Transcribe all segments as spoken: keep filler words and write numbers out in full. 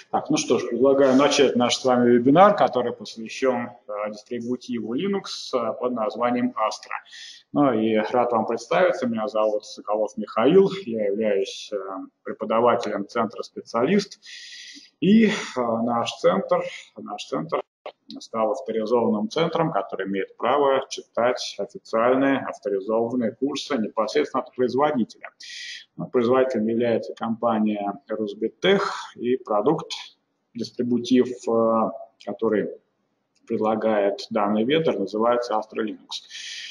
Так, ну что ж, предлагаю начать наш с вами вебинар, который посвящен э, дистрибутиву Linux э, под названием Astra. Ну и рад вам представиться, меня зовут Соколов Михаил, я являюсь э, преподавателем центра «Специалист». И э, наш центр, наш центр стал авторизованным центром, который имеет право читать официальные авторизованные курсы непосредственно от производителя. Производителем является компания RusBitTech, и продукт, дистрибутив, который предлагает данный вендор, называется Astra Linux.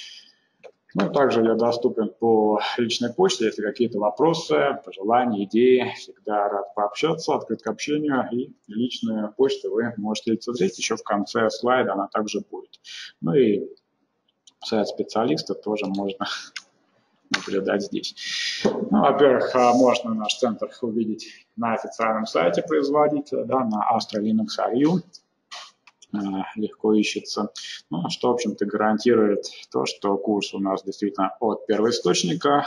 Ну, также я доступен по личной почте, если какие-то вопросы, пожелания, идеи, всегда рад пообщаться, открыт к общению, и личную почту вы можете лицезреть, еще в конце слайда она также будет. Ну и сайт специалиста тоже можно наблюдать здесь. Ну, во-первых, можно наш центр увидеть на официальном сайте производителя, да, на astra linux точка ар ю. Легко ищется. Ну, что, в общем-то, гарантирует то, что курс у нас действительно от первоисточника,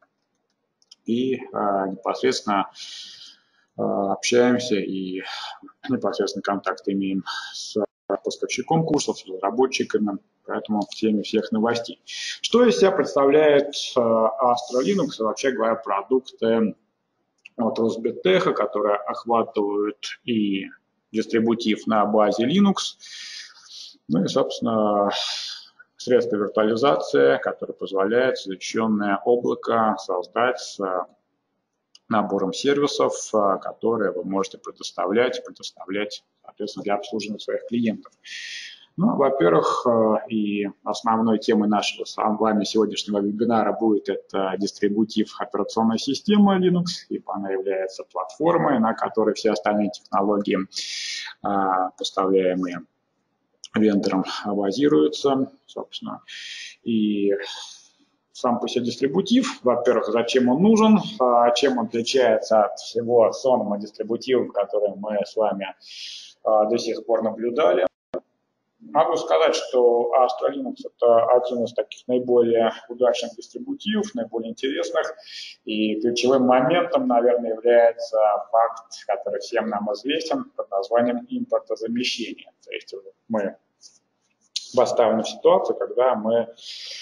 и а, непосредственно а, общаемся и непосредственно контакт имеем с поставщиком курсов, с разработчиками, поэтому в теме всех новостей. Что из себя представляет Astra Linux, вообще говоря, продукты от RusBitTech, которые охватывают и дистрибутив на базе Linux, ну и, собственно, средства виртуализации, которые позволяют защищенное облако создать с набором сервисов, которые вы можете предоставлять, предоставлять, соответственно, для обслуживания своих клиентов. Ну, во-первых, и основной темой нашего с вами сегодняшнего вебинара будет это дистрибутив операционной системы Linux, ибо она является платформой, на которой все остальные технологии, поставляемые вендором, базируются, собственно. И сам по себе дистрибутив, во-первых, зачем он нужен, чем он отличается от всего сонма дистрибутивов, которые мы с вами до сих пор наблюдали. Могу сказать, что Astra Linux – это один из таких наиболее удачных дистрибутивов, наиболее интересных. И ключевым моментом, наверное, является факт, который всем нам известен, под названием импортозамещения. То есть мы поставлены в ситуацию, когда мы э,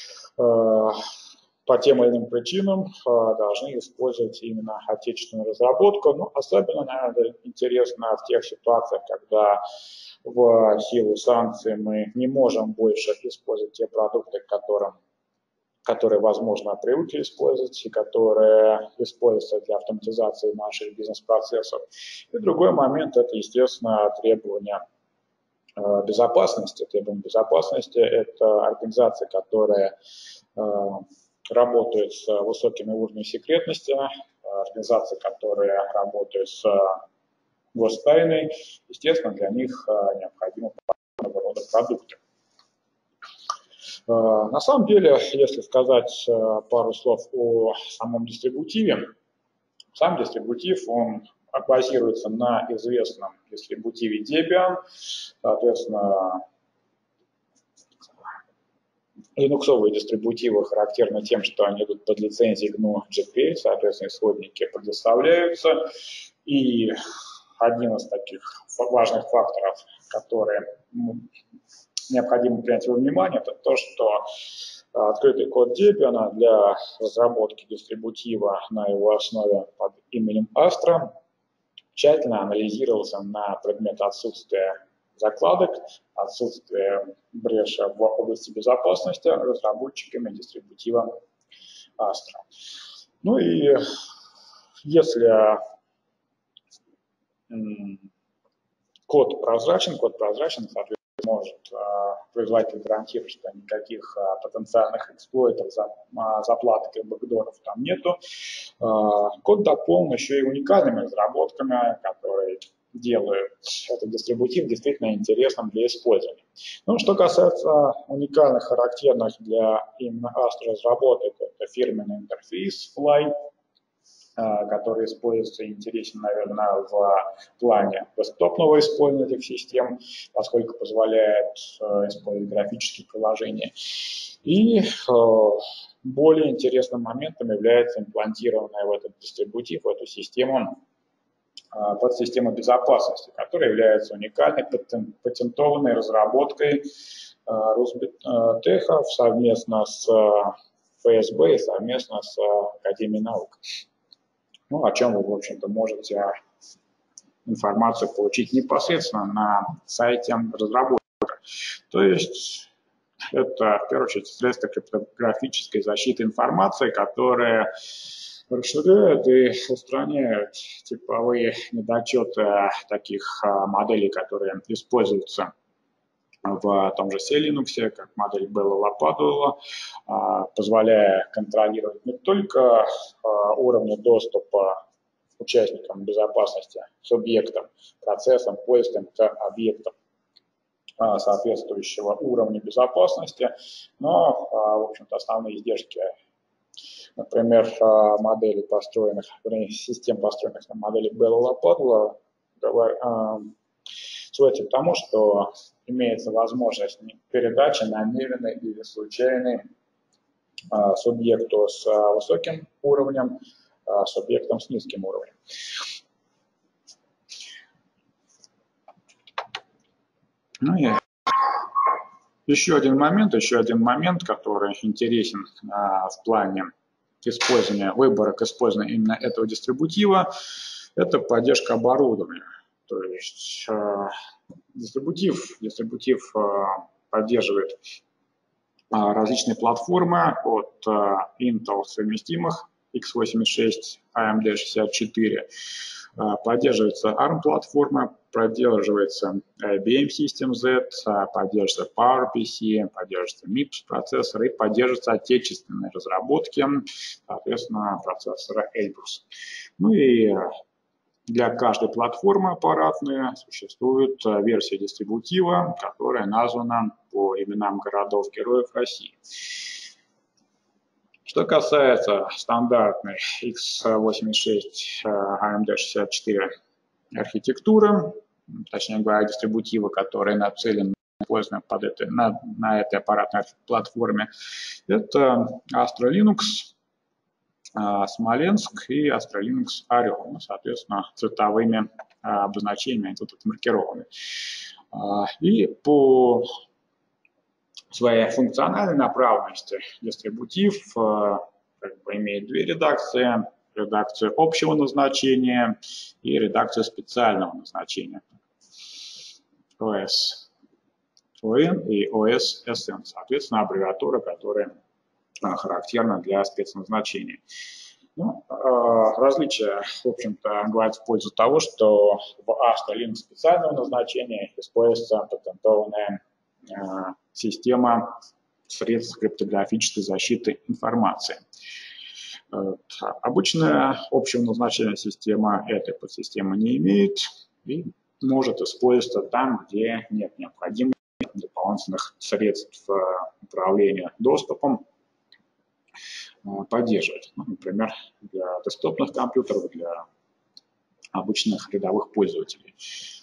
по тем или иным причинам э, должны использовать именно отечественную разработку. Ну, особенно, наверное, интересно в тех ситуациях, когда в силу санкций мы не можем больше использовать те продукты, которым, которые, возможно, привыкли использовать и которые используются для автоматизации наших бизнес-процессов. И другой момент – это, естественно, требования безопасности. Требования безопасности – это организации, которые работают с высокими уровнями секретности, организации, которые работают с гостайной, естественно, для них необходимы подобного рода продукты. На самом деле, если сказать пару слов о самом дистрибутиве, сам дистрибутив, он базируется на известном дистрибутиве Debian, соответственно, линуксовые дистрибутивы характерны тем, что они идут под лицензией джи эн ю джи пи эль, соответственно, исходники предоставляются, и один из таких важных факторов, которые необходимо принять во внимание, это то, что открытый код Debian для разработки дистрибутива на его основе под именем Astra тщательно анализировался на предмет отсутствия закладок, отсутствия бреши в области безопасности разработчиками дистрибутива Astra. Ну и если код прозрачен, код прозрачен, соответственно, может производитель гарантировать, что никаких потенциальных эксплойтов, заплаток и бэкдоров там нету. Код дополнен еще и уникальными разработками, которые делают этот дистрибутив действительно интересным для использования. Ну, что касается уникальных, характерных для именно Astra разработок, это фирменный интерфейс Fly, который используется и интересен, наверное, в плане десктопного использования этих систем, поскольку позволяет использовать графические приложения. И более интересным моментом является имплантированная в этот дистрибутив, в эту систему подсистемы безопасности, которая является уникальной патентованной разработкой Росбиттеха совместно с эф эс бэ и совместно с Академией наук. Ну, о чем вы, в общем-то, можете информацию получить непосредственно на сайте разработчика. То есть это, в первую очередь, средство криптографической защиты информации, которое расширяет и устраняет типовые недочеты таких моделей, которые используются в том же си Linux, как модель Белла-Лопатуэлла, позволяя контролировать не только уровни доступа участникам безопасности, субъектам, процессам, пользователям к объектам соответствующего уровня безопасности, но, в общем-то, основные издержки, например, модели построенных, систем, построенных на модели Белла-Лопатуэлла, сводится к тому, что имеется возможность передачи намеренной или случайной субъекту с высоким уровнем, субъектом с низким уровнем. Ну и еще один момент, еще один момент, который интересен а, в плане использования, выбора к использованию именно этого дистрибутива, это поддержка оборудования. То есть а, дистрибутив, дистрибутив а, поддерживает а, различные платформы от а, Intel совместимых икс восемьдесят шесть, эй эм ди шестьдесят четыре. Поддерживается арм-платформа, поддерживается ай би эм System Z, поддерживается PowerPC, поддерживается мипс процессоры и поддерживаются отечественные разработки, соответственно, процессора Elbrus. Ну и для каждой платформы аппаратной существует версия дистрибутива, которая названа по именам городов-героев России. Что касается стандартной икс восемьдесят шесть эй эм ди шестьдесят четыре архитектуры, точнее говоря, дистрибутива, который нацелен на, под этой, на, на этой аппаратной платформе, это Astra Linux, Смоленск и Astra Linux Орел, соответственно, цветовыми обозначениями тут отмаркированы. И по своей функциональной направленности дистрибутив как бы имеет две редакции: редакцию общего назначения и редакцию специального назначения. о эс о эн и о эс эс эн, соответственно, аббревиатура, которая характерна для спецназначения. Ну, различия, в общем-то, говорят в пользу того, что в Astra Linux специального назначения используется патентованная система средств криптографической защиты информации. Обычная общего назначения система этой подсистемы не имеет и может использоваться там, где нет необходимых дополнительных средств управления доступом поддерживать. Ну, например, для десктопных компьютеров, для обычных рядовых пользователей.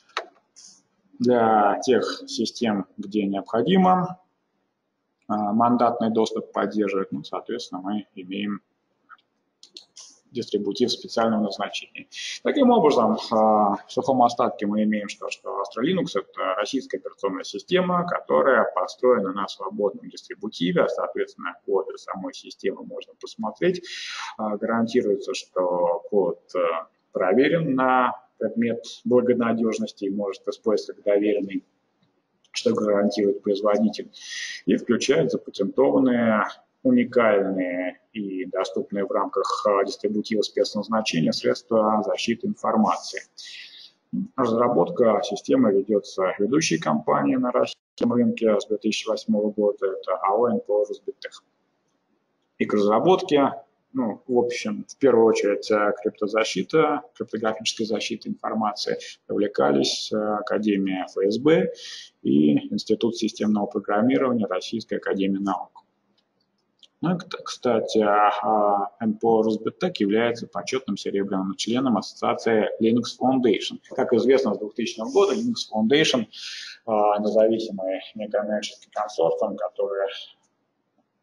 Для тех систем, где необходимо мандатный доступ поддерживать, ну, соответственно, мы имеем дистрибутив специального назначения. Таким образом, в сухом остатке мы имеем, что, что Astra Linux – это российская операционная система, которая построена на свободном дистрибутиве, соответственно, код самой системы можно посмотреть. Гарантируется, что код проверен на предмет благонадежности и может использоваться как доверенный, что гарантирует производитель, и включает запатентованные, уникальные и доступные в рамках дистрибутива спецназначения средства защиты информации. Разработка системы ведется ведущей компанией на российском рынке с две тысячи восьмого года, это АО эн пэ о Росбиттех. И к разработке, ну, в общем, в первую очередь криптозащита, криптографическая защита информации привлекались Академия эф эс бэ и Институт системного программирования Российской академии наук. Ну, кстати, эн пэ о Росбиттех является почетным серебряным членом Ассоциации Linux Foundation. Как известно, с двухтысячного года Linux Foundation, независимый некоммерческий консорциум, который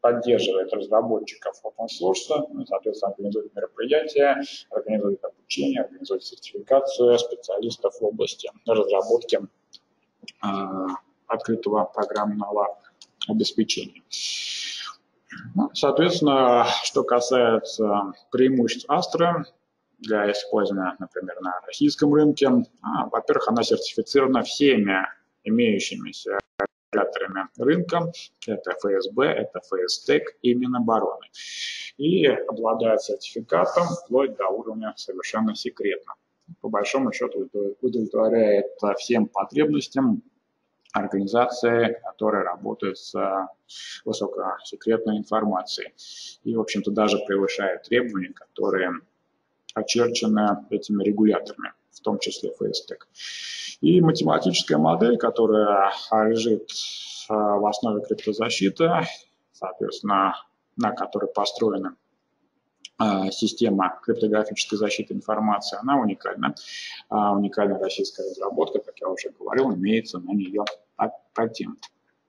поддерживает разработчиков open source, ну, соответственно, организует мероприятия, организует обучение, организует сертификацию специалистов в области разработки э, открытого программного обеспечения. Ну, соответственно, что касается преимуществ Astra для использования, например, на российском рынке, а, во-первых, она сертифицирована всеми имеющимися регуляторами рынка, это эф эс бэ, это эф эс тэк и Минобороны, и обладает сертификатом вплоть до уровня совершенно секретно. По большому счету удовлетворяет всем потребностям организации, которые работают с высокосекретной информацией и, в общем-то, даже превышает требования, которые очерчены этими регуляторами, в том числе эф эс тэк. И математическая модель, которая лежит в основе криптозащиты, соответственно, на которой построена система криптографической защиты информации, она уникальна. Уникальная российская разработка, как я уже говорил, имеется на нее патент.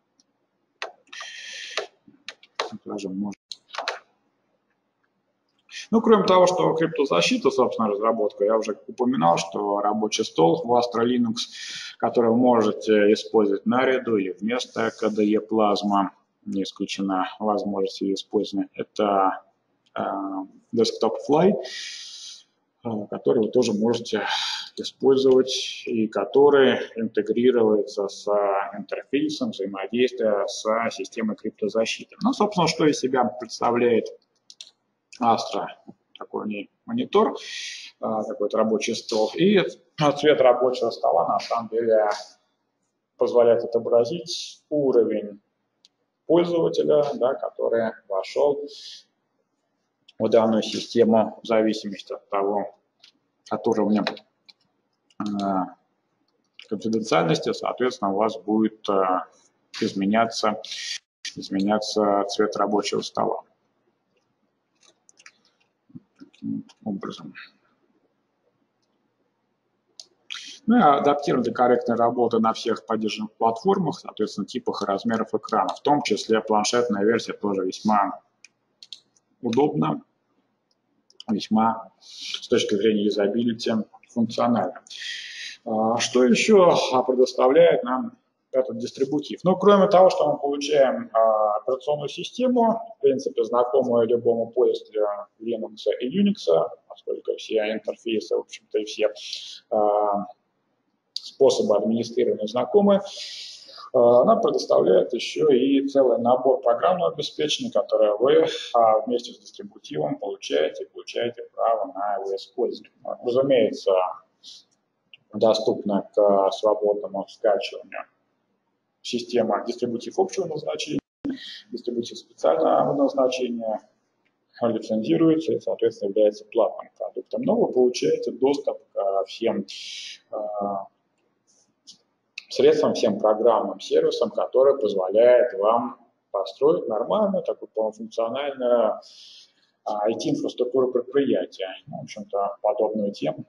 Даже можно. Ну, кроме того, что криптозащита, собственно, разработка, я уже упоминал, что рабочий стол в Astra Linux, который вы можете использовать наряду или вместо кей ди и Plasma, не исключена возможность ее использования, это э, Desktop Fly, э, который вы тоже можете использовать и который интегрируется с интерфейсом взаимодействия с системой криптозащиты. Ну, собственно, что из себя представляет Astra, такой монитор, какой-то рабочий стол. И цвет рабочего стола на самом деле позволяет отобразить уровень пользователя, да, который вошел в данную систему в зависимости от того, от уровня э, конфиденциальности, соответственно, у вас будет э, изменяться, изменяться цвет рабочего стола. Образом. Ну и адаптирован для корректной работы на всех поддержанных платформах, соответственно, типах и размеров экрана. В том числе планшетная версия тоже весьма удобна, весьма с точки зрения юзабилити функциональна. Что еще предоставляет нам этот дистрибутив? Ну, кроме того, что мы получаем а, операционную систему, в принципе, знакомую любому пользователю Linux и Unix, поскольку все интерфейсы, в общем-то, и все а, способы администрирования знакомы, а, она предоставляет еще и целый набор программного обеспечения, которое вы а, вместе с дистрибутивом получаете, получаете право на его использование. Разумеется, доступно к свободному скачиванию система дистрибутив общего назначения, дистрибутив специального назначения лицензируется и, соответственно, является платным продуктом. Но вы получаете доступ ко всем э, средствам, всем программным сервисам, которые позволяют вам построить нормальную, такую полнофункциональную ай ти-инфраструктуру предприятия. Ну, в общем-то, подобную тему,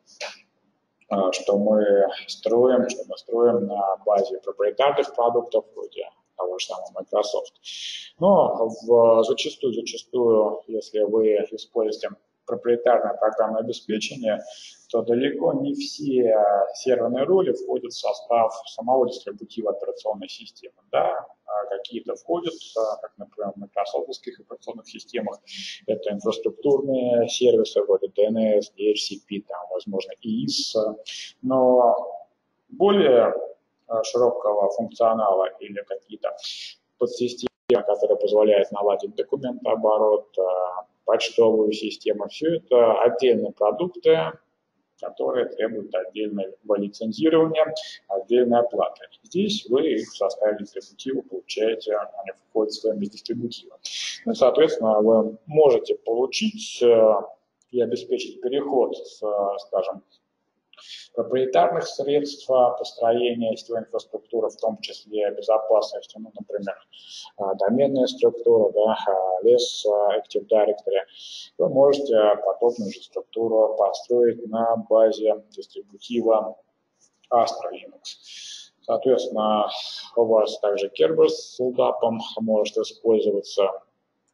что мы строим, что мы строим на базе проприетарных продуктов, вроде того же самого Microsoft. Но в, зачастую, зачастую, если вы используете проприетарное программное обеспечение, то далеко не все серверные роли входят в состав самого дистрибутива операционной системы. Да, какие-то входят, как, например, в майкрософтовских операционных системах, это инфраструктурные сервисы вроде ди эн эс, ди эйч си пи, там, возможно, и ай эс, но более широкого функционала или какие-то подсистемы, которые позволяют наладить документооборот, почтовую систему, все это отдельные продукты, которые требуют отдельного лицензирования, отдельной оплаты. Здесь вы их в составе дистрибутива получаете, они входят в стоимость дистрибутива. Ну, соответственно, вы можете получить и обеспечить переход с, скажем, проприетарных средств построения сетевой инфраструктуры, в том числе безопасности, ну, например, доменная структура, да, лес, Active Directory, вы можете подобную же структуру построить на базе дистрибутива Astra Linux. Соответственно, у вас также Kerberos с лдапом может использоваться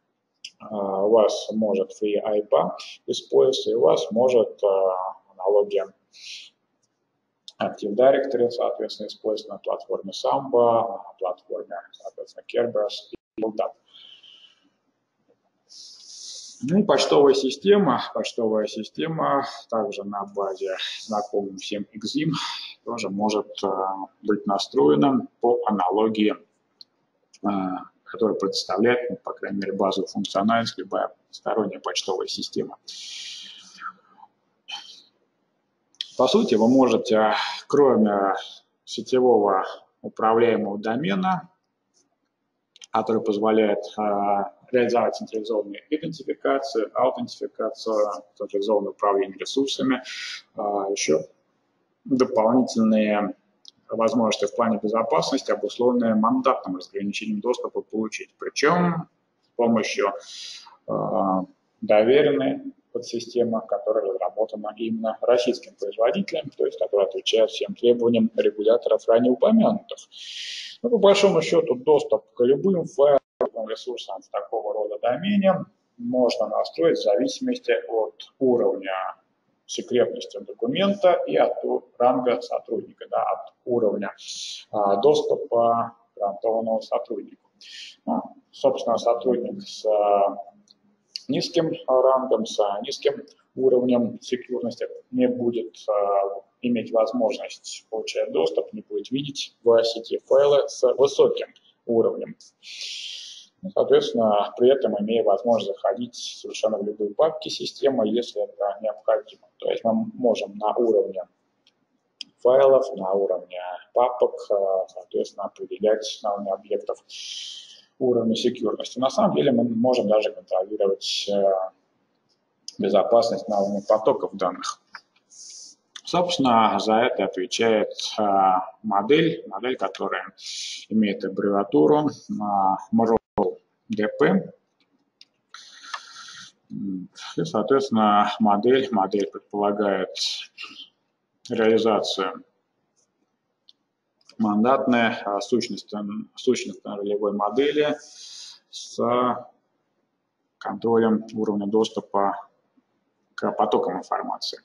у вас может FreeIPA использоваться, и у вас может аналогия Active Directory, соответственно, использоваться на платформе Samba, на платформе, соответственно, Kerberos и Buildup. Ну и почтовая система, почтовая система также на базе знакомым всем Exim тоже может э, быть настроена по аналогии, э, которая предоставляет, ну, по крайней мере, базовую функциональность любая сторонняя почтовая система. По сути, вы можете, кроме сетевого управляемого домена, который позволяет э, реализовать централизованную идентификацию, аутентификацию, централизованное управление ресурсами, э, еще дополнительные возможности в плане безопасности, обусловленные мандатным разграничением доступа получить. Причем с помощью э, доверенной подсистемы, которая разработана именно российским производителем, то есть которая отвечает всем требованиям регуляторов ранее упомянутых. Но по большому счету доступ к любым файлам, ресурсам в такого рода домене можно настроить в зависимости от уровня секретности документа и от ранга сотрудника, да, от уровня а, доступа гарантованного сотруднику. Ну, собственно, сотрудник с а, низким рангом, с а, низким уровнем секьюрности не будет а, иметь возможность получать доступ, не будет видеть в сети файлы с высоким уровнем. Соответственно, при этом имея возможность заходить совершенно в любые папки системы, если это необходимо. То есть мы можем на уровне файлов, на уровне папок, соответственно, определять на уровне объектов уровня секьюрности. На самом деле мы можем даже контролировать безопасность на уровне потоков данных. Собственно, за это отвечает модель, модель, которая имеет аббревиатуру ди пи. И, соответственно, модель, модель предполагает реализацию мандатной сущностно-ролевой модели с контролем уровня доступа к потокам информации.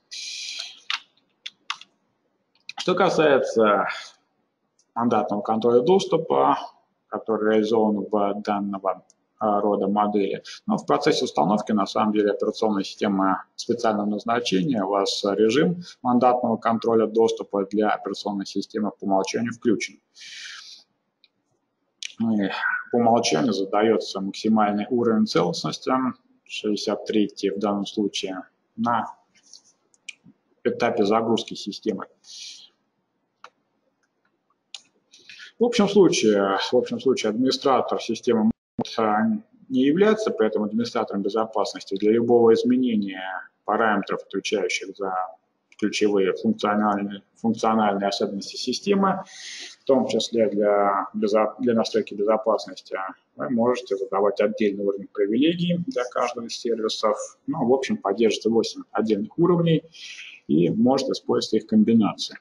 Что касается мандатного контроля доступа, который реализован в данного рода модели, но в процессе установки, на самом деле, операционная система специального назначения, у вас режим мандатного контроля доступа для операционной системы по умолчанию включен. И по умолчанию задается максимальный уровень целостности, шестьдесят три в данном случае, на этапе загрузки системы. В общем случае, в общем случае администратор системы может не являться при этом администратором безопасности для любого изменения параметров, отвечающих за ключевые функциональные, функциональные особенности системы, в том числе для, для настройки безопасности. Вы можете задавать отдельный уровень привилегий для каждого из сервисов. Ну, в общем, поддерживается восемь отдельных уровней и может использовать их комбинации.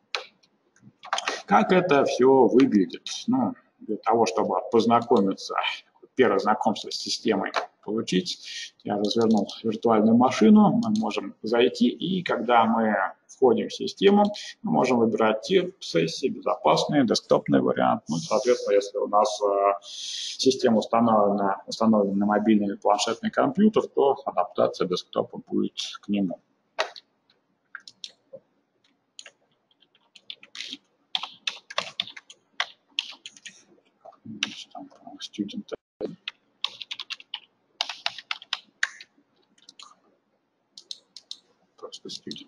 Как это все выглядит? Ну, для того, чтобы познакомиться, первое знакомство с системой получить, я развернул виртуальную машину, мы можем зайти, и когда мы входим в систему, мы можем выбирать тип сессии, безопасный, десктопный вариант. Ну, соответственно, если у нас э, система установлена, установлена на мобильный или планшетный компьютер, то адаптация десктопа будет к нему. Student. Просто student.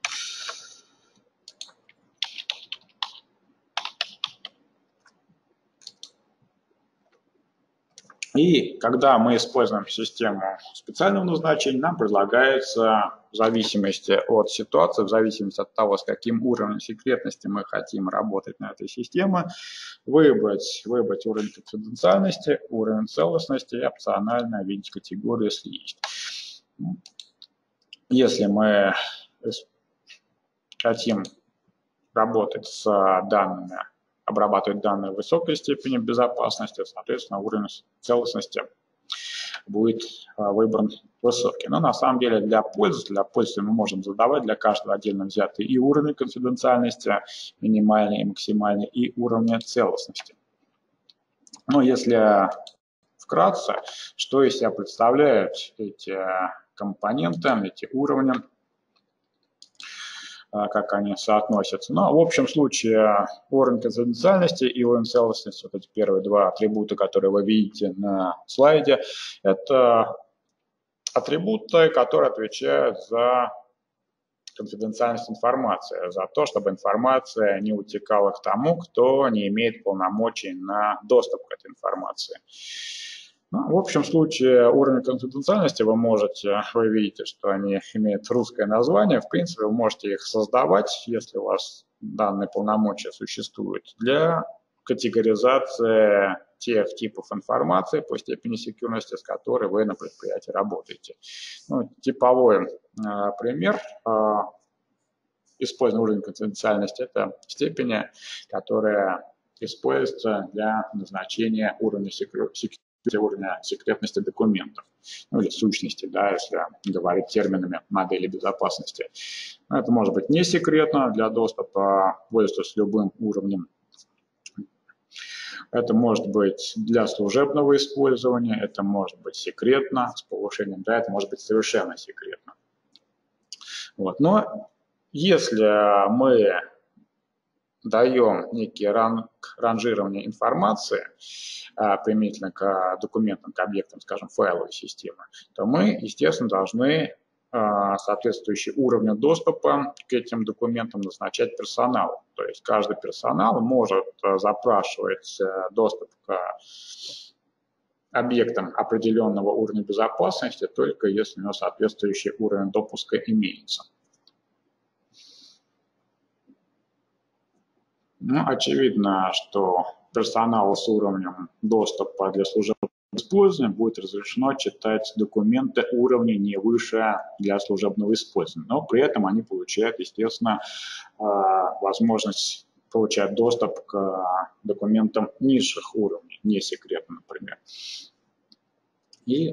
И когда мы используем систему специального назначения, нам предлагается в зависимости от ситуации, в зависимости от того, с каким уровнем секретности мы хотим работать на этой системе, выбрать, выбрать уровень конфиденциальности, уровень целостности и опционально видеть категорию, если есть. Если мы хотим работать с данными, обрабатывать данные высокой степени безопасности, соответственно, уровень целостности будет выбран высокий. Но на самом деле для пользователя, для пользователя мы можем задавать для каждого отдельно взятый и уровень конфиденциальности, минимальный и максимальный, и уровня целостности. Но если вкратце, что из себя представляют эти компоненты, эти уровни, как они соотносятся. Но в общем случае уровень конфиденциальности и уровень целостности, вот эти первые два атрибута, которые вы видите на слайде, это атрибуты, которые отвечают за конфиденциальность информации, за то, чтобы информация не утекала к тому, кто не имеет полномочий на доступ к этой информации. Ну, в общем случае уровень конфиденциальности вы можете, вы видите, что они имеют русское название, в принципе вы можете их создавать, если у вас данные полномочия существуют, для категоризации тех типов информации по степени секьюрности, с которой вы на предприятии работаете. Ну, типовой э, пример э, использования уровня конфиденциальности – это степени, которая используется для назначения уровня секьюрности, уровня секретности документов, ну или сущности, да, если говорить терминами модели безопасности. Это может быть не секретно для доступа, пользуясь любым уровнем. Это может быть для служебного использования, это может быть секретно, с повышением, да, это может быть совершенно секретно. Вот. Но если мы даем некий ранг ранжирования информации а, применительно к документам, к объектам, скажем, файловой системы, то мы, естественно, должны а, соответствующий уровню доступа к этим документам назначать персоналу. То есть каждый персонал может а, запрашивать а, доступ к объектам определенного уровня безопасности, только если у него соответствующий уровень допуска имеется. Ну, очевидно, что персоналу с уровнем доступа для служебного использования будет разрешено читать документы уровня не выше для служебного использования, но при этом они получают, естественно, возможность получать доступ к документам низших уровней, не секретно, например. И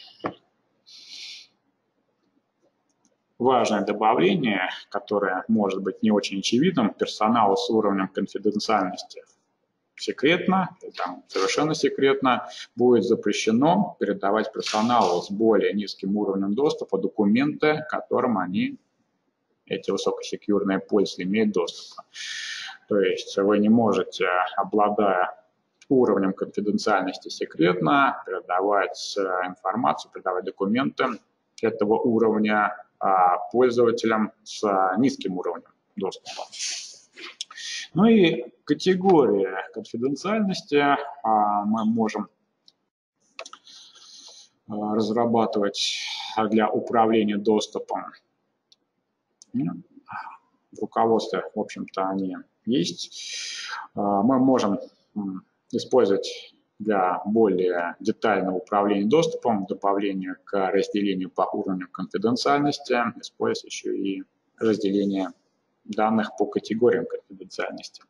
важное добавление, которое может быть не очень очевидным, персоналу с уровнем конфиденциальности секретно, там, совершенно секретно, будет запрещено передавать персоналу с более низким уровнем доступа документы, к которым они, эти высокосекьюрные пользователи, имеют доступ. То есть вы не можете, обладая уровнем конфиденциальности секретно, передавать информацию, передавать документы этого уровня пользователям с низким уровнем доступа. Ну и категории конфиденциальности мы можем разрабатывать для управления доступом. В руководстве, в общем-то, они есть. Мы можем использовать для более детального управления доступом, добавления к разделению по уровню конфиденциальности, используя еще и разделение данных по категориям конфиденциальности.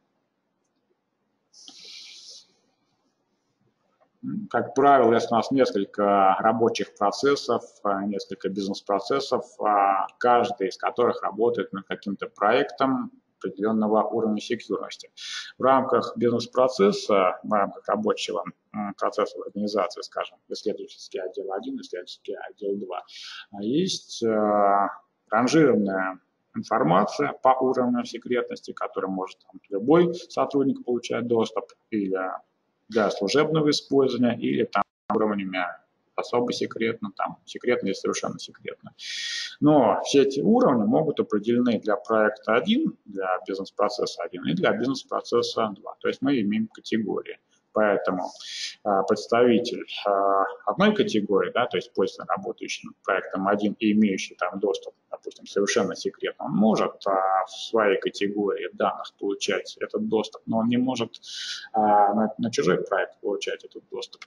Как правило, если у нас несколько рабочих процессов, несколько бизнес-процессов, каждый из которых работает над каким-то проектом определенного уровня секьюрности. В рамках бизнес-процесса, в рамках рабочего процесса в организации, скажем, исследовательский отдел один, исследовательский отдел два, есть ранжированная информация по уровню секретности, к которой может там, любой сотрудник получать доступ, или для служебного использования, или там уровнями особо секретно, там секретно или совершенно секретно. Но все эти уровни могут определены для проекта один, для бизнес-процесса один и для бизнес-процесса два. То есть мы имеем категории. Поэтому а, представитель а, одной категории, да, то есть пользователь, работающий над проектом один и имеющий там доступ, допустим, совершенно секретно, он может а, в своей категории данных получать этот доступ, но он не может а, на, на чужой проект получать этот доступ.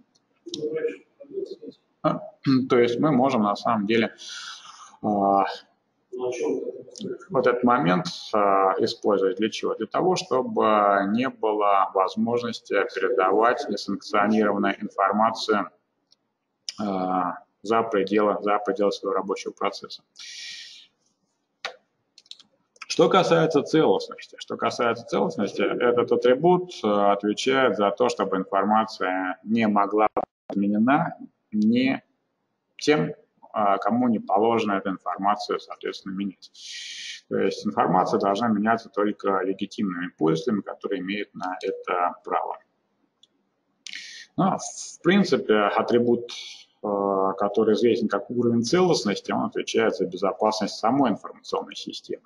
То есть мы можем на самом деле а, вот этот момент а, использовать для чего? Для того, чтобы не было возможности передавать несанкционированную информацию за пределы, за пределы своего рабочего процесса. Что касается целостности, что касается целостности, этот атрибут отвечает за то, чтобы информация не могла быть изменена не тем, кому не положено эту информацию, соответственно, менять. То есть информация должна меняться только легитимными пользователями, которые имеют на это право. Но, в принципе, атрибут, который известен как уровень целостности, он отвечает за безопасность самой информационной системы.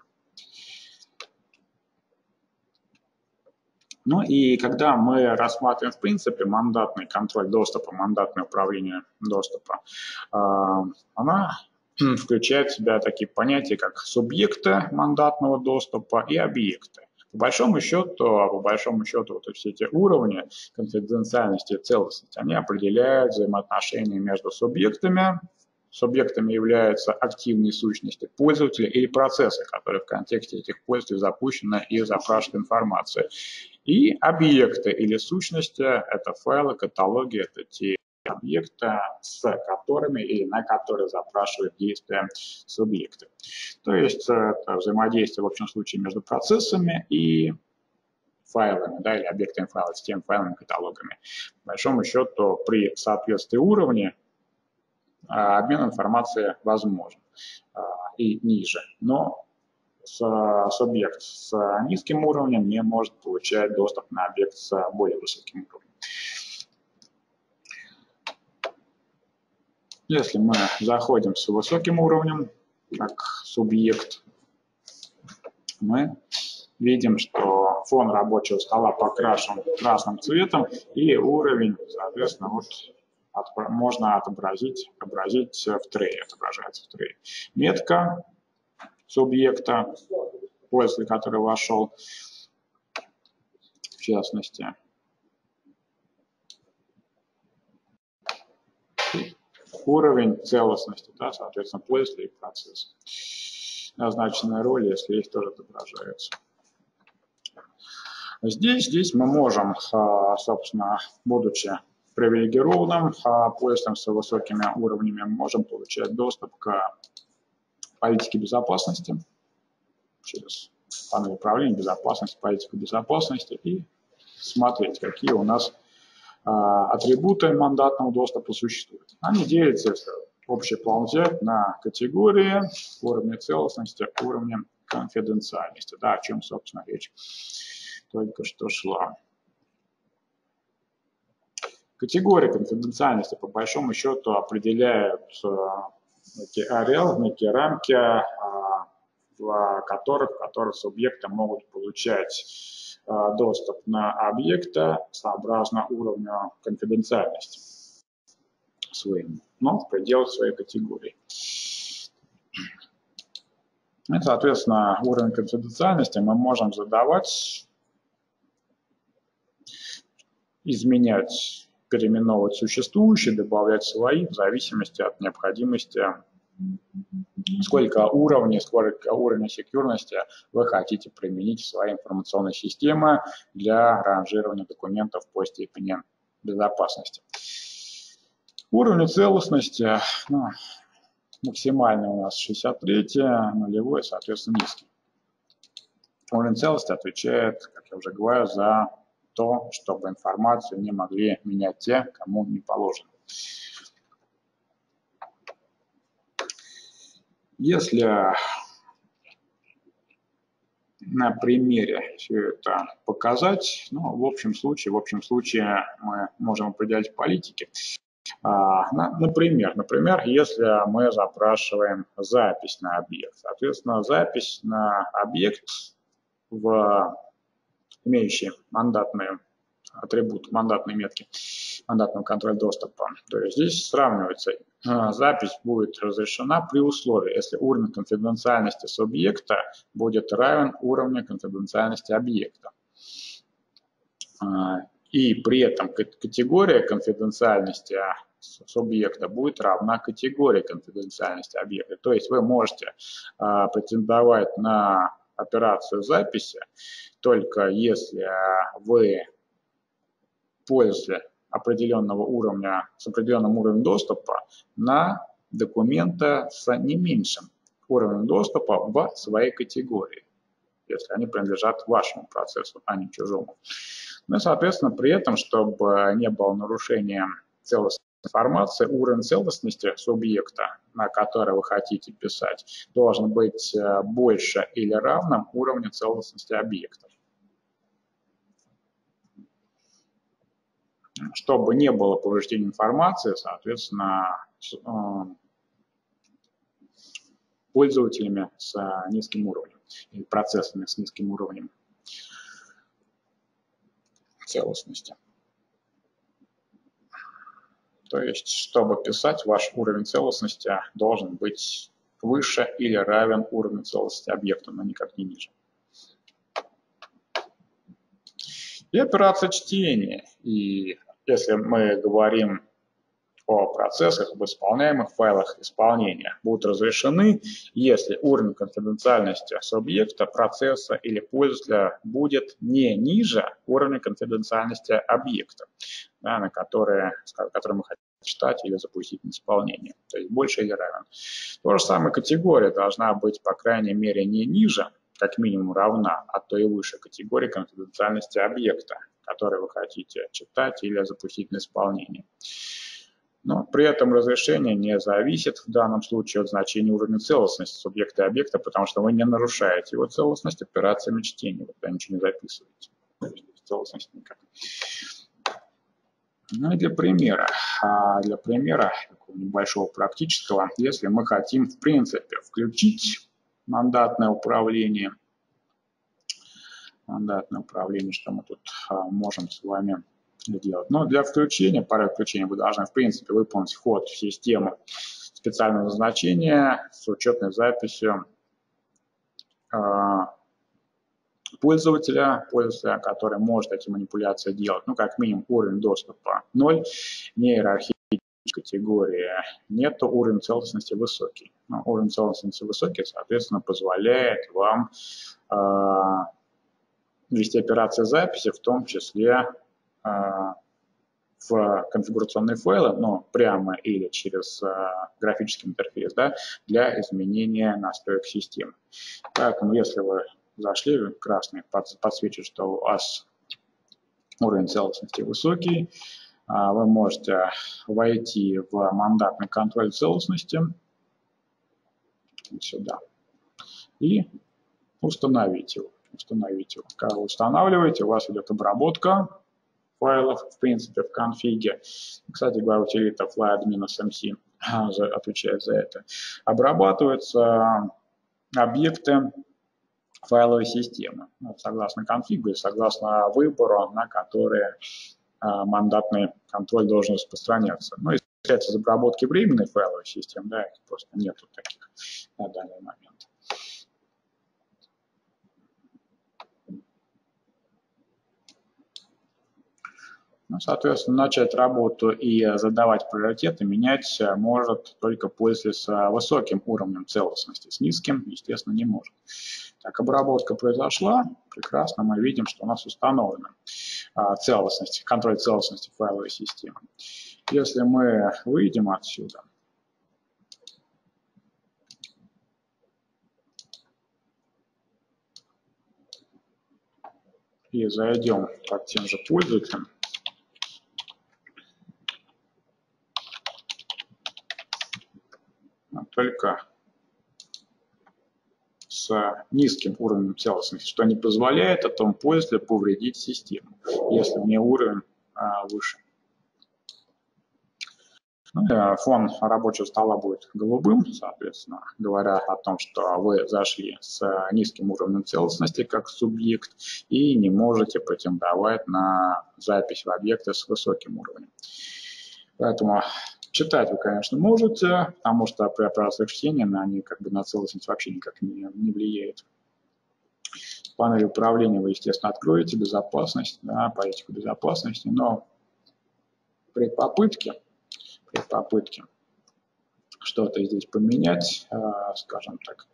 Ну и когда мы рассматриваем, в принципе, мандатный контроль доступа, мандатное управление доступа, она включает в себя такие понятия, как субъекты мандатного доступа и объекты. По большому счету, по большому счету вот все эти уровни конфиденциальности и целостности, они определяют взаимоотношения между субъектами. Субъектами являются активные сущности пользователя или процессы, которые в контексте этих пользователей запущены и запрашивают информацию. И объекты или сущности – это файлы, каталоги, это те объекты, с которыми или на которые запрашивают действия субъекты. То есть это взаимодействие в общем случае между процессами и файлами, да, или объектами файлов, с тем файлами, каталогами. По большому счету, при соответствии уровня обмен информацией возможен и ниже, но субъект с низким уровнем не может получать доступ на объект с более высоким уровнем. Если мы заходим с высоким уровнем, как субъект, мы видим, что фон рабочего стола покрашен красным цветом, и уровень, соответственно, вот от, можно отобразить, отобразить в трее, отображается в трее. Метка субъекта, пользователь, который вошел, в частности. Уровень целостности, да, соответственно, пользователь и процесс. Назначенные роли, если их тоже отображаются. Здесь, здесь мы можем, собственно, будучи привилегированным пользователем с высокими уровнями, можем получать доступ к политике безопасности через панель управления безопасности, политику безопасности и смотреть, какие у нас атрибуты мандатного доступа существуют. Они делятся, если общий план взять, на категории, уровня целостности, уровня конфиденциальности. Да, о чем, собственно, речь только что шла. Категории конфиденциальности, по большому счету, определяют некие ареалы, некие рамки, в которых, в которых субъекты могут получать доступ на объекты сообразно уровню конфиденциальности своим, но в пределах своей категории. И, соответственно, уровень конфиденциальности мы можем задавать, изменять, переименовывать существующие, добавлять свои в зависимости от необходимости, сколько уровней, сколько уровней секьюрности вы хотите применить в своей информационной системе для ранжирования документов по степени безопасности. Уровень целостности, ну, максимальный у нас шестьдесят три, нулевой, соответственно, низкий. Уровень целостности отвечает, как я уже говорил, за то, чтобы информацию не могли менять те, кому не положено. Если на примере все это показать, ну, в общем случае, в общем случае мы можем определять политики. А, например, например, если мы запрашиваем запись на объект, соответственно, запись на объект в имеющий мандатную атрибут, мандатной метки, мандатного контроля доступа. То есть здесь сравнивается, запись будет разрешена при условии, если уровень конфиденциальности субъекта будет равен уровню конфиденциальности объекта. И при этом категория конфиденциальности субъекта будет равна категории конфиденциальности объекта. То есть вы можете претендовать на операцию записи только если вы пользователь определенного уровня, с определенным уровнем доступа на документы с не меньшим уровнем доступа в своей категории, если они принадлежат вашему процессу, а не чужому. Ну и, соответственно, при этом, чтобы не было нарушения целостности информации, уровень целостности субъекта, на который вы хотите писать, должен быть больше или равным уровню целостности объекта. Чтобы не было повреждения информации, соответственно, пользователями с низким уровнем или процессами с низким уровнем целостности. То есть, чтобы писать, ваш уровень целостности должен быть выше или равен уровню целостности объекта, но никак не ниже. И операция чтения. И если мы говорим о процессах, об исполняемых файлах исполнения, будут разрешены, если уровень конфиденциальности субъекта, процесса или пользователя будет не ниже уровня конфиденциальности объекта, да, на который, который мы хотим читать или запустить на исполнение, то есть больше или равен. То же самое категория должна быть, по крайней мере, не ниже, как минимум равна, а то и выше категории конфиденциальности объекта, который вы хотите читать или запустить на исполнение. Но при этом разрешение не зависит в данном случае от значения уровня целостности субъекта и объекта, потому что вы не нарушаете его целостность операциями чтения, вы туда ничего не записываете. Целостность никак. Ну и для примера, для примера такого небольшого практического, если мы хотим в принципе включить мандатное управление, мандатное управление, что мы тут можем с вами делать. Но для включения, порядок включения вы должны в принципе выполнить вход в систему специального назначения с учетной записью пользователя, пользователя, который может эти манипуляции делать, ну, как минимум уровень доступа ноль, не иерархической категории, нету, уровень целостности высокий. Но уровень целостности высокий, соответственно, позволяет вам э, вести операции записи, в том числе э, в конфигурационные файлы, ну, прямо или через э, графический интерфейс, да, для изменения настроек системы. Поэтому, если вы зашли, красный подсвечивает, что у вас уровень целостности высокий, вы можете войти в мандатный контроль целостности сюда и установить его. Установить его. Когда вы устанавливаете, у вас идет обработка файлов, в принципе, в конфиге. Кстати говоря, утилита flyadmin.smc отвечает за это. Обрабатываются объекты файловой системы, согласно конфигу и согласно выбору, на который мандатный контроль должен распространяться. Ну, если касается обработки временной файловой системы, да, просто нету таких на данный момент. Ну, соответственно, начать работу и задавать приоритеты менять может только пользователь с высоким уровнем целостности. С низким, естественно, не может. Так, обработка произошла. Прекрасно, мы видим, что у нас установлена целостность, контроль целостности файловой системы. Если мы выйдем отсюда и зайдем под тем же пользователем, только с низким уровнем целостности, что не позволяет этому пользователю повредить систему, если у нее уровень а, выше. Ну, фон рабочего стола будет голубым, соответственно, говоря о том, что вы зашли с низким уровнем целостности как субъект и не можете претендовать на запись в объекты с высоким уровнем. Поэтому читать вы, конечно, можете, потому что при операциях чтения на они как бы на целостность вообще никак не, не влияет. Панель управления вы, естественно, откроете, безопасность, да, политику безопасности, но при попытке, при попытке что-то здесь поменять, скажем так,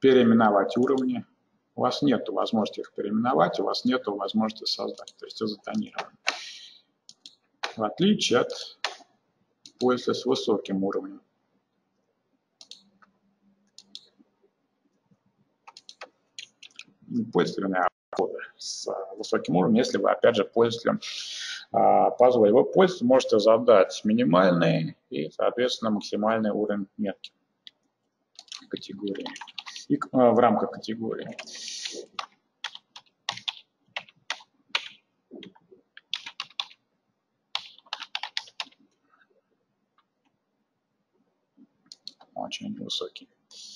переименовать уровни. У вас нет возможности их переименовать, у вас нет возможности создать, то есть затонировано. В отличие от пользы с высоким уровнем. Пользователь с высоким уровнем, если вы, опять же, пользователем позволите. Вы пользователь можете задать минимальный и, соответственно, максимальный уровень метки категории и в рамках категории. Очень высокий.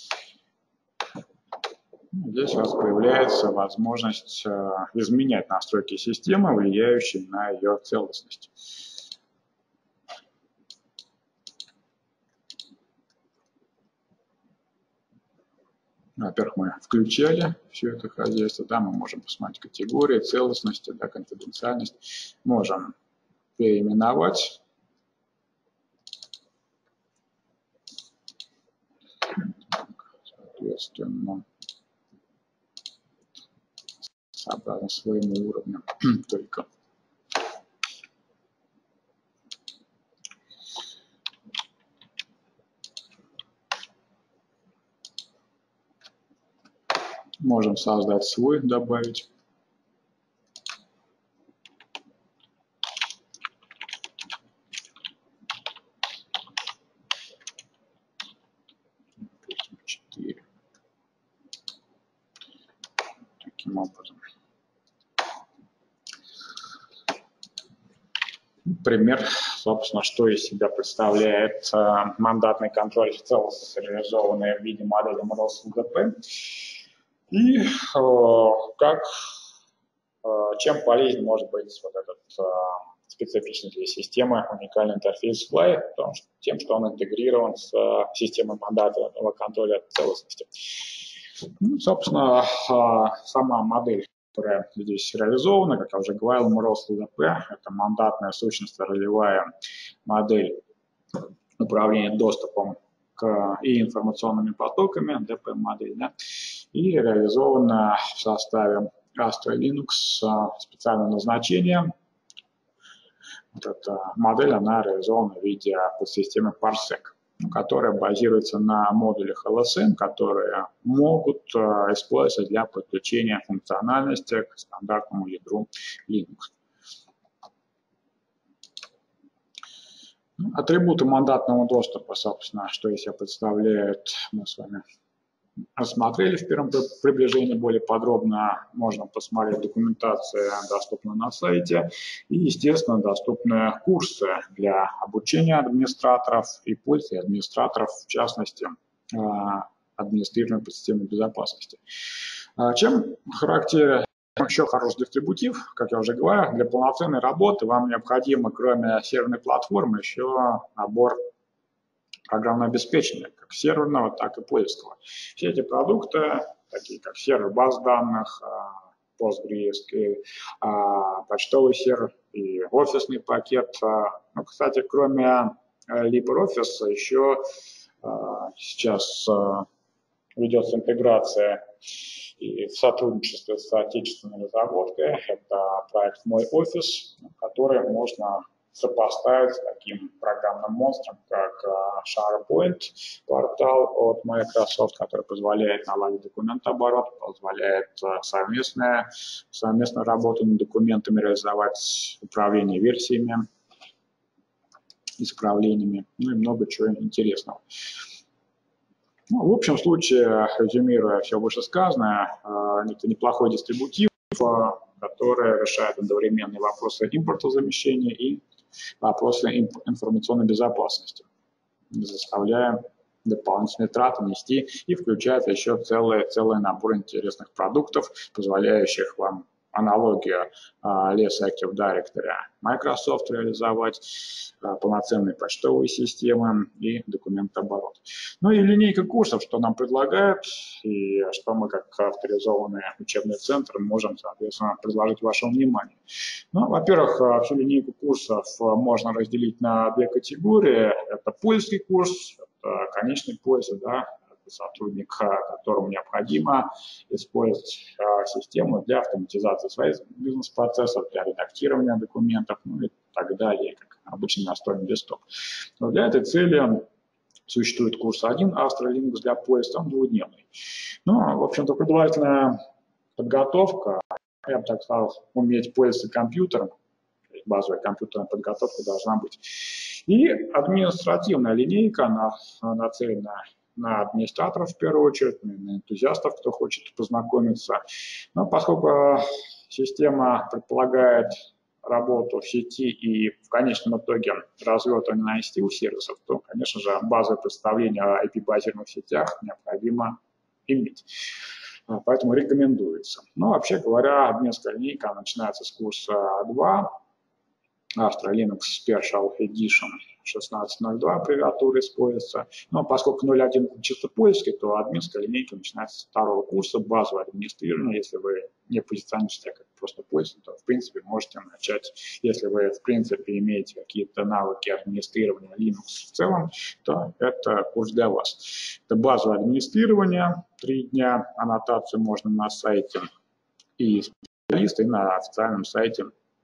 Здесь у вас появляется возможность изменять настройки системы, влияющие на ее целостность. Во-первых, мы включали все это хозяйство, да, мы можем посмотреть категории, целостности, да, конфиденциальность, можем переименовать. Соответственно, сообразно своему уровню только. Можем создать свой, добавить. четыре. Таким образом. Пример, собственно, что из себя представляет э, мандатный контроль в целости, реализованный в виде модели Мороз-ЛДП. И э, как, э, чем полезен может быть вот этот э, специфичный для системы уникальный интерфейс Fly, потому что, тем, что он интегрирован с э, системой мандатного контроля целостности. Ну, собственно, э, сама модель, которая здесь реализована, как я уже говорил, Мороз-ЛДП, это мандатная сущностно ролевая модель управления доступом к и информационными потоками, ди пи эм-модель, да, и реализована в составе Astra Linux специального назначения. Вот эта модель, она реализована в виде подсистемы Parsec, которая базируется на модулях эл эс эм, которые могут использоваться для подключения функциональности к стандартному ядру Linux. Атрибуты мандатного доступа, собственно, что из себя представляют, мы с вами рассмотрели в первом приближении более подробно. Можно посмотреть документацию, доступную на сайте, и, естественно, доступны курсы для обучения администраторов и пользы администраторов, в частности, администрирования подсистемной безопасности. Чем характерен еще хороший дистрибутив, как я уже говорил, для полноценной работы вам необходимо, кроме серверной платформы, еще набор программного обеспечения, как серверного, так и польского. Все эти продукты, такие как сервер баз данных, PostgreSQL, почтовый сервер и офисный пакет. Ну, кстати, кроме LibreOffice еще сейчас ведется интеграция и в сотрудничестве с отечественной разработкой. Это проект «Мой офис», который можно сопоставить с таким программным монстром, как SharePoint, портал от Microsoft, который позволяет наладить документооборот, позволяет совместную, совместную работу над документами реализовать, управление версиями, исправлениями, ну и много чего интересного. Ну, в общем случае, резюмируя все вышесказанное, это неплохой дистрибутив, который решает одновременно вопросы импортозамещения и вопросы информационной безопасности, заставляя дополнительные траты нести и включает еще целый, целый набор интересных продуктов, позволяющих вам аналогию лес Active Directory Microsoft реализовать, полноценные почтовые системы и документооборот. Ну и линейка курсов, что нам предлагают, и что мы как авторизованный учебный центр можем, соответственно, предложить вашему вниманию. Ну, во-первых, всю линейку курсов можно разделить на две категории. Это польский курс, это конечной пользы, да, сотрудник, которому необходимо использовать систему для автоматизации своих бизнес-процессов, для редактирования документов, ну и так далее, как обычный настольный десктоп. Но для этой цели существует курс один Astra Linux для поиска, он двухдневный. Ну, в общем-то, предварительная подготовка, я бы так сказал, уметь пользоваться компьютером, базовая компьютерная подготовка должна быть. И административная линейка, она нацелена на администраторов в первую очередь, на энтузиастов, кто хочет познакомиться. Но поскольку система предполагает работу в сети и в конечном итоге развертывание на эс ти ю-сервисов, то, конечно же, базовое представление о ай пи-базированных сетях необходимо иметь. Поэтому рекомендуется. Но, вообще говоря, админская линейка начинается с курса два, Astra Linux Special Edition шестнадцать ноль два аббревиатура используется. Но поскольку ноль один чисто польский, то админская линейка начинается с второго курса, базовое администрирование. Если вы не позиционируете себя как просто польский, то в принципе можете начать. Если вы в принципе имеете какие-то навыки администрирования Linux в целом, то это курс для вас. Это базовое администрирование, три дня, аннотацию можно на сайте и специалиста, и на официальном сайте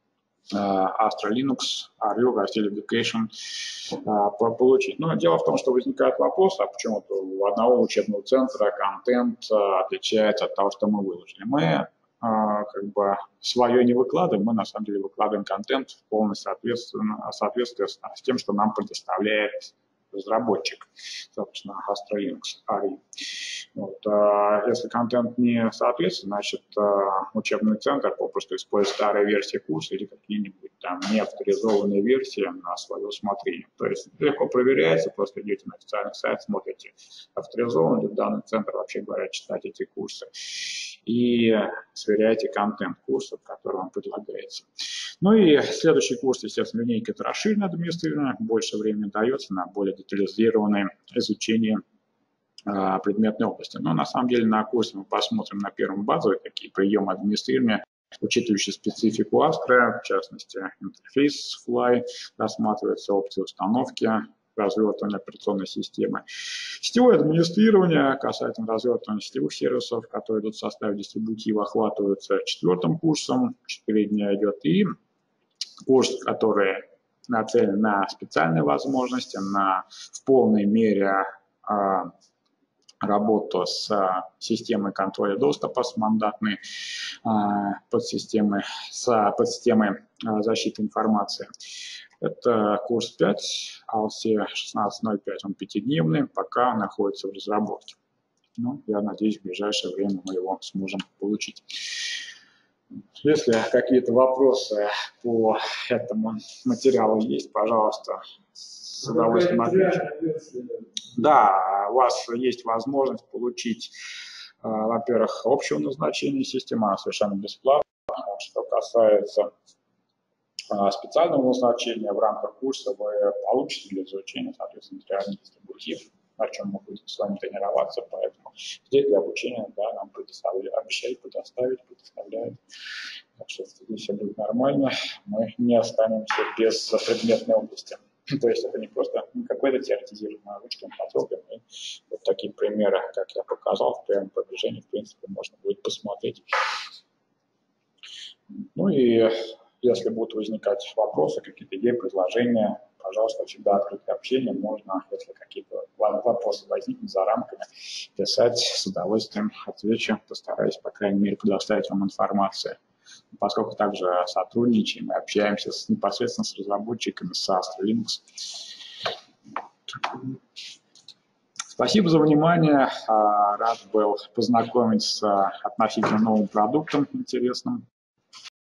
Astra Linux, ар ю, раздел Education получить. Но дело в том, что возникает вопрос, а почему-то у одного учебного центра контент отличается от того, что мы выложили. Мы как бы свое не выкладываем, мы на самом деле выкладываем контент в полном соответствии с тем, что нам предоставляет разработчик, собственно, Astra Linux, ар ю. Вот, а если контент не соответствует, значит, учебный центр попросту использует старые версии курса или какие-нибудь там неавторизованные версии на свое усмотрение. То есть легко проверяется, просто идете на официальный сайт, смотрите, авторизован ли данный центр, вообще говоря, читать эти курсы, и сверяйте контент курсов, который вам предлагается. Ну и следующий курс, естественно, линейка — это расширенное администрирование, больше времени дается на более детализированное изучение а, предметной области. Но на самом деле на курсе мы посмотрим на первом базовые такие приемы администрирования, учитывающие специфику Astra, в частности, интерфейс Fly, рассматриваются опции установки, развертывания операционной системы. Сетевое администрирование касательно развертывания сетевых сервисов, которые идут в составе дистрибутива, охватываются четвертым курсом, четыре дня идет, и курс, который нацелен на специальные возможности, на в полной мере а, работу с а, системой контроля доступа, с мандатной а, подсистемой, с подсистемой а, защиты информации. Это курс пять, эй эл си шестнадцать ноль пять, он пятидневный, пока находится в разработке. Ну, я надеюсь, в ближайшее время мы его сможем получить. Если какие-то вопросы по этому материалу есть, пожалуйста, с удовольствием отвечу. Да, у вас есть возможность получить, во-первых, общего назначения системы, она совершенно бесплатна. Что касается специального назначения, в рамках курса вы получите для изучения, соответственно, материальный дистрибутив, на чем мы будем с вами тренироваться, поэтому здесь для обучения, да, нам обещают предоставить, предоставляют. Так что здесь все будет нормально, мы не останемся без предметной области. То есть это не просто не какой-то теоретизированный ручкой потоком, и вот такие примеры, как я показал, в прямом продвижении, в принципе, можно будет посмотреть. Ну и если будут возникать вопросы, какие-то идеи, предложения, пожалуйста, всегда открытое общение. Можно, если какие-то вопросы возникнут за рамками, писать, с удовольствием отвечу, постараюсь, по крайней мере, предоставить вам информацию. Поскольку также сотрудничаем и общаемся с, непосредственно с разработчиками, с Astra Linux. Спасибо за внимание. Рад был познакомить с относительно новым продуктом интересным.